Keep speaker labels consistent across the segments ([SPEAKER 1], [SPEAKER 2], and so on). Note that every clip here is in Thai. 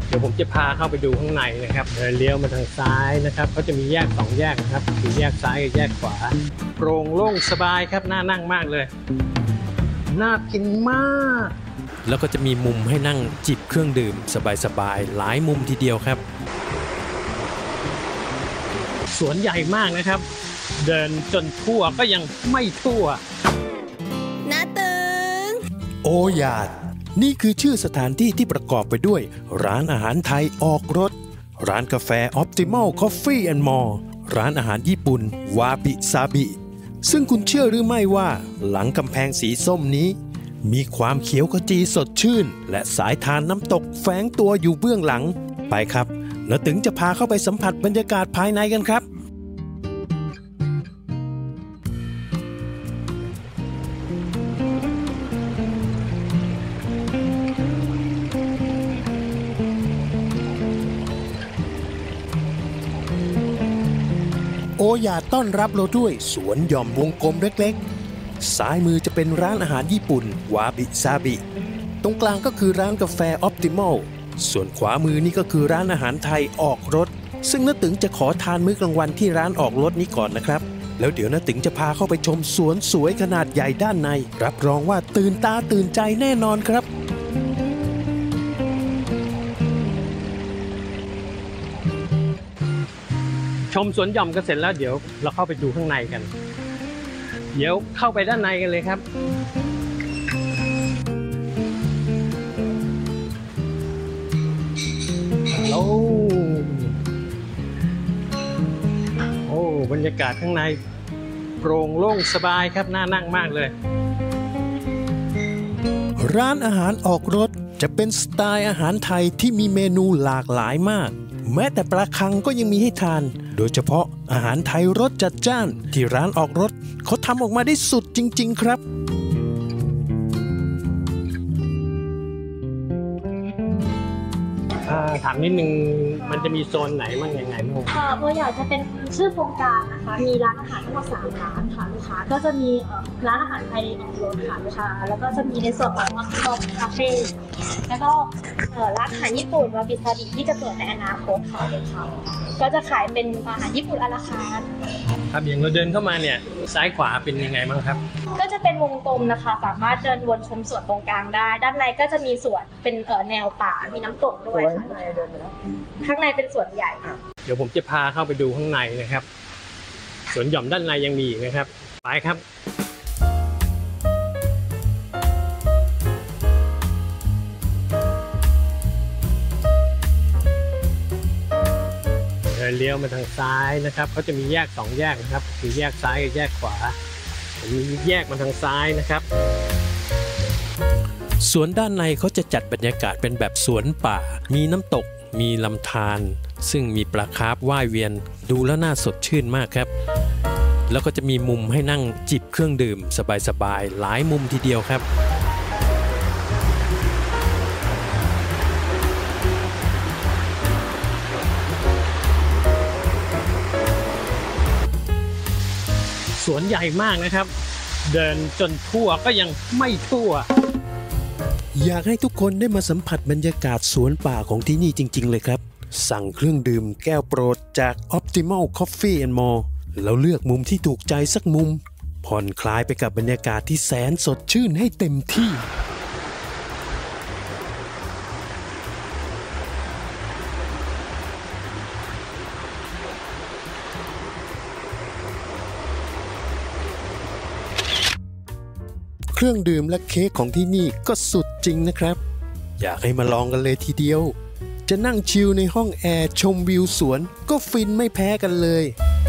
[SPEAKER 1] เดี๋ยวผมจะพาเข้าไปดูข้างในนะครับเดินเลี้ยวมาทางซ้ายนะครับเขาจะมีแยก2แยกนะครับคือแยกซ้ายกับแยกขวาโปร่งโล่งสบายครับน่านั่งมากเลยน่ากินมากแล้วก็จะมีมุมให้นั่งจิบเครื่องดื่มสบายๆหลายมุมทีเดียวครับสวนใหญ่มากนะครับเดินจนทั่วก็ยังไม่ทั่ว
[SPEAKER 2] น้าตึง
[SPEAKER 3] โอยาดนี่คือชื่อสถานที่ที่ประกอบไปด้วยร้านอาหารไทยออกรถร้านกาแฟ Optimal Coffee and More ร้านอาหารญี่ปุ่นวาบิซาบิซึ่งคุณเชื่อหรือไม่ว่าหลังกำแพงสีส้มนี้มีความเขียวขจีสดชื่นและสายทานน้ำตกแฝงตัวอยู่เบื้องหลังไปครับแล้วถึงจะพาเข้าไปสัมผัสบรรยากาศภายในกันครับโอยาต้อนรับเราด้วยสวนหย่อมวงกลมเล็กๆซ้ายมือจะเป็นร้านอาหารญี่ปุ่นวาบิซาบิตรงกลางก็คือร้านกาแฟ Optimal ส่วนขวามือนี่ก็คือร้านอาหารไทยออกรถซึ่งน้าตึงจะขอทานมื้อกลางวันที่ร้านออกรถนี้ก่อนนะครับแล้วเดี๋ยวน้าตึงจะพาเข้าไปชมสวนสวยขนาดใหญ่ด้านในรับรองว่าตื่นตาตื่นใจแน่นอนครับ
[SPEAKER 1] ชมสวนหย่อมกันเสร็จแล้วเดี๋ยวเราเข้าไปดูข้างในกันเดี๋ยวเข้าไปด้านในกันเลยครับโอ้บรรยากาศข้างในโปร่งโล่งสบายครับน่านั่งมากเลย
[SPEAKER 3] ร้านอาหารออกรถจะเป็นสไตล์อาหารไทยที่มีเมนูหลากหลายมากแม้แต่ปลาคังก็ยังมีให้ทานโดยเฉพาะอาหารไทยรสจัดจ้านที่ร้านออกรถเขาทำออกมาได้สุดจริงๆครับ
[SPEAKER 1] ถามนิดนึงมันจะมีโซนไหนมั่งยังไงบ้าง
[SPEAKER 2] โบอยากจะเป็นชื่อโครงการนะคะมีร้านอาหารทั้งหมด3 ร้านค่ะลูกค้าก็จะมีร้านอาหารไทยออกรถค่ะลูกค้าแล้วก็จะมีในส่วนของคาเฟ่แล้วก็ร้านอาหารญี่ปุ่นวาบิซาบิที่จะเปิดในอนาคตค่ะลูกค้าก็จะขายเป็นอาหารญี่ปุ่นอะลาคาร์ท
[SPEAKER 1] ครับอย่างเราเดินเข้ามาเนี่ยซ้ายขวาเป็นยังไงบ้างครับ
[SPEAKER 2] ก็จะเป็นวงกลมนะคะสามารถเดินวนชมสวนตรงกลางได้ด้านในก็จะมีสวนเป็นแนวป่ามีน้ำตกด้วยค่ะข้างในเป็นสวนใหญ่
[SPEAKER 1] เดี๋ยวผมจะพาเข้าไปดูข้างในนะครับสวนหย่อมด้านในยังมีอีกนะครับไปครับเดินเลี้ยวมาทางซ้ายนะครับเขาจะมีแยก2แยกนะครับคือแยกซ้ายกับแยกขวาผมแยกมาทางซ้ายนะครับ
[SPEAKER 3] สวนด้านในเขาจะจัดบรรยากาศเป็นแบบสวนป่ามีน้ำตกมีลำธารซึ่งมีปลาคาร์ฟว่ายเวียนดูแล้วน่าสดชื่นมากครับแล้วก็จะมีมุมให้นั่งจิบเครื่องดื่มสบายๆหลายมุมทีเดียวครับ
[SPEAKER 1] สวนใหญ่มากนะครับเดินจนทั่วก็ยังไม่ทั่ว
[SPEAKER 3] อยากให้ทุกคนได้มาสัมผัสบรรยากาศสวนป่าของที่นี่จริงๆเลยครับสั่งเครื่องดื่มแก้วโปรดจาก Optimal Coffee and More แล้วเลือกมุมที่ถูกใจสักมุมผ่อนคลายไปกับบรรยากาศที่แสนสดชื่นให้เต็มที่เครื่องดื่มและเค้กของที่นี่ก็สุดจริงนะครับอยากให้มาลองกันเลยทีเดียวจะนั่งชิลในห้องแอร์ชมวิวสวนก็ฟินไม่แพ้กันเลย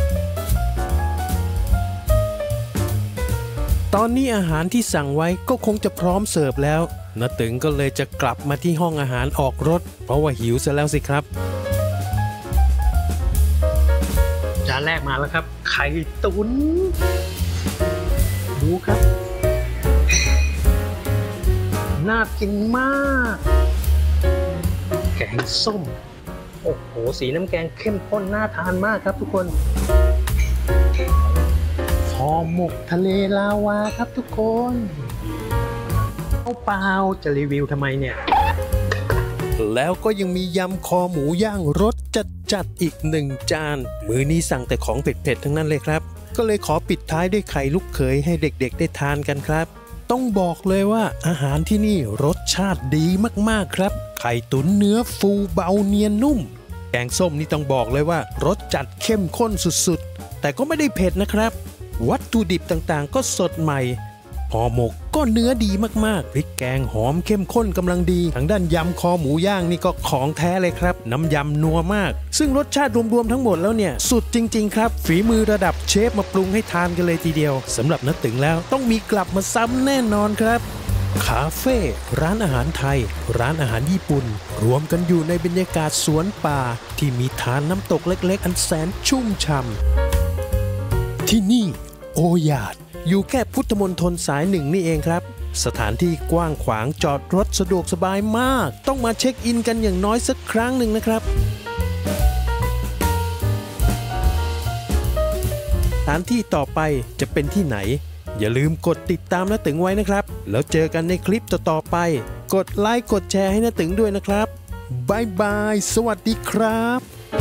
[SPEAKER 3] ตอนนี้อาหารที่สั่งไว้ก็คงจะพร้อมเสิร์ฟแล้วน้าตึงก็เลยจะกลับมาที่ห้องอาหารออกรถเพราะว่าหิวซะแล้วสิครับ
[SPEAKER 1] จานแรกมาแล้วครับไข่ตุ๋นดูครับน่ากินมากแกงส้มโอ้โหสีน้ำแกงเข้มข้นน่าทานมากครับทุกคนห่อหมกทะเลลาวาครับทุกคนเอาเปล่าจะรีวิวทำไมเนี่ย
[SPEAKER 3] แล้วก็ยังมียำคอหมูย่างรสจัดอีก1 จานมื้อนี้สั่งแต่ของเผ็ดๆทั้งนั้นเลยครับก็เลยขอปิดท้ายด้วยไข่ลูกเขยให้เด็กๆได้ทานกันครับต้องบอกเลยว่าอาหารที่นี่รสชาติดีมากๆครับไข่ตุ๋นเนื้อฟูเบาเนียนนุ่มแกงส้มนี่ต้องบอกเลยว่ารสจัดเข้มข้นสุดๆแต่ก็ไม่ได้เผ็ดนะครับวัตถุดิบต่างๆก็สดใหม่ห่อหมกก็เนื้อดีมากๆพริกแกงหอมเข้มข้นกำลังดีทางด้านยำคอหมูย่างนี่ก็ของแท้เลยครับน้ำยำนัวมากซึ่งรสชาติรวมๆทั้งหมดแล้วเนี่ยสุดจริงๆครับฝีมือระดับเชฟมาปรุงให้ทานกันเลยทีเดียวสำหรับน้าตึงแล้วต้องมีกลับมาซ้ำแน่นอนครับคาเฟ่ร้านอาหารไทยร้านอาหารญี่ปุ่นรวมกันอยู่ในบรรยากาศสวนป่าที่มีทานน้ำตกเล็กๆอันแสนชุ่มฉ่ำที่นี่โอยาดอยู่แค่พุทธมณฑลสาย1นี่เองครับสถานที่กว้างขวางจอดรถสะดวกสบายมากต้องมาเช็คอินกันอย่างน้อยสักครั้งหนึ่งนะครับสถานที่ต่อไปจะเป็นที่ไหนอย่าลืมกดติดตามน้าตึงไว้นะครับแล้วเจอกันในคลิปต่อๆไปกดไลค์กดแชร์ให้น้าตึงด้วยนะครับบ๊ายบายสวัสดีครับ